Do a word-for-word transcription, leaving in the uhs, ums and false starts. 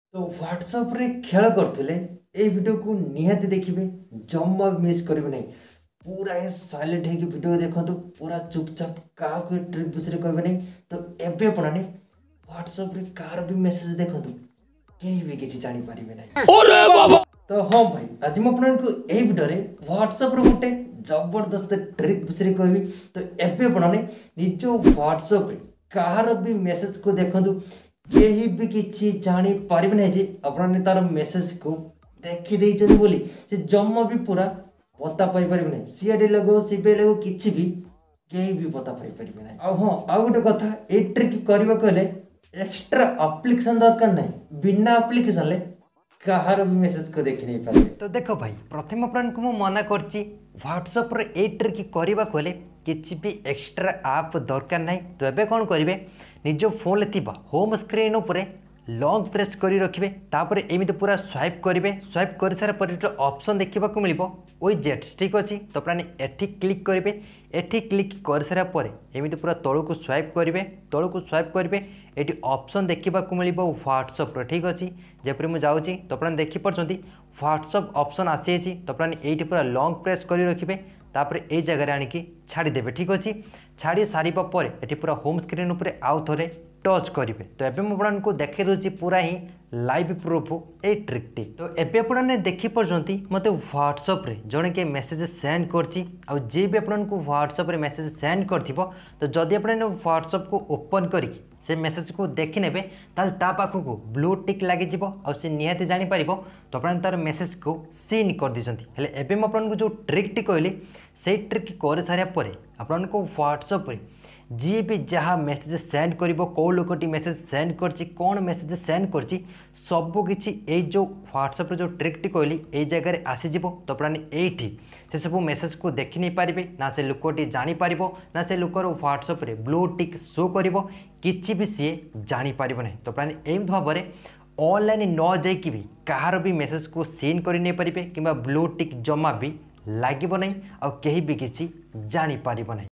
तो व्हाट्सएप रे खेल करथिले ए वीडियो को निहाती देखिबे जम्मा भी मिस करिवे नहीं। पूरा ए साइलेंट है कि वीडियो देखंतु पूरा चुपचाप का कोई ट्रिक विषय कहबे नहीं। तो एबे पणाने व्हाट्सएप रे कार भी मैसेज देखंतु केही भी किछि जानि पारिबे नहीं। अरे बाबा तो हाँ भाई आज मैं आपको ए वीडियो रे व्हाट्सएप रे गोटे जबरदस्त ट्रिक विषय कहबी। तो एबे पणाने निज व्हाट्सएप रे कार भी मैसेज को देखंतु केही भी किछि जानी पारिबे नहीं जे आपने तार मेसेज को देखि देइछन बोली से जम्मा भी पूरा पता पाई पारिबे नहीं। सीआईडी लगो सीबीआई लगो किछि भी केही भी पता पाई पारिबे नहीं। आ हां आ गोटे कथा ए ट्रिक करबा कहले एक्स्ट्रा एप्लीकेशन दरकार नहीं। बिना एप्लीकेशन ले कहार भी मेसेज को देखि नहीं पारे। तो देखो भाई प्रथम अपन को मना करछि व्हाट्सएप रे ए ट्रिक करबा कहले किछि भी एक्स्ट्रा ऐप दरकार नहीं। तो एबे कोन करिवे निज फोन थिबा होम स्क्रीन उपरे लॉन्ग प्रेस करी रखिबे तापर एमिति पूरा स्वाइप करिवे। स्वाइप कर सारा पर जो ऑप्शन देखिबा को मिलिबो ओई जेट्स ठीक अछि। तो प्राणी एठी क्लिक करिवे। एठी क्लिक कर सारा पर एमिति पूरा तळो को स्वाइप करिवे। तळो को स्वाइप करिवे एठी ऑप्शन देखिबा को मिलिबो व्हाट्सएप रो ठीक अछि। जेपरि मु जाउची तो प्राणी देखि परछंती व्हाट्सएप ऑप्शन आसी अछि। तो प्राणी एठी पूरा लॉन्ग प्रेस करी रखिबे तापर ए जगह रे आनिकी छाड़ी देबे ठीक अछि। छाड़ी सारिबा पर एठी पूरा होम स्क्रीन उपरे आउ थरे टच करेंगे। तो एबे मु आपको देखे दूसरी पूरा ही लाइव प्रूफ ए ट्रिकटी। तो एबे आपने देखी परछंती मते व्हाट्सएप रे जने के मैसेज सेंड करछि आ जे भी आपको व्हाट्सएप रे मैसेज सेंड करथिबो तो जदि आपने व्हाट्सएप को ओपन करके से मैसेज को देखि नेबे ताल ता पाखु को ब्लू टिक लागि जिवो आ से निहाती जानि परिबो तो आपन तार मैसेज को सीन कर दिसंती। हेले एबे म आपन को जो ट्रिकटी कहली से ट्रिक कर सारिया परे आपन को व्हाट्सएप रे जी भी जहाँ मेसेज सेंड करिबो को लोकटी मेसेज सेंड करछि कौन मेसेज सेंड करछि सबु किछि ए जो व्हाट्सएप रे जो ट्रिकटी कहली ए जगह रे आसी जिवो। तो प्राणी एठी से सब मेसेज को देखि नहीं पारिबे ना से लोकटी जानि पारिबो ना से लोकर व्हाट्सएप रे ब्लू टिक शो करिबो किछि भी सी जानि पारिबो नहीं। तो प्राणी एम भाबरे ऑनलाइन न जाइकि भी कहार भी मेसेज को सीन करि नहीं पारिबे किबा ब्लू टिक जमा भी लागिबो नहीं आ केही भी किछि जानि पारिबो नहीं।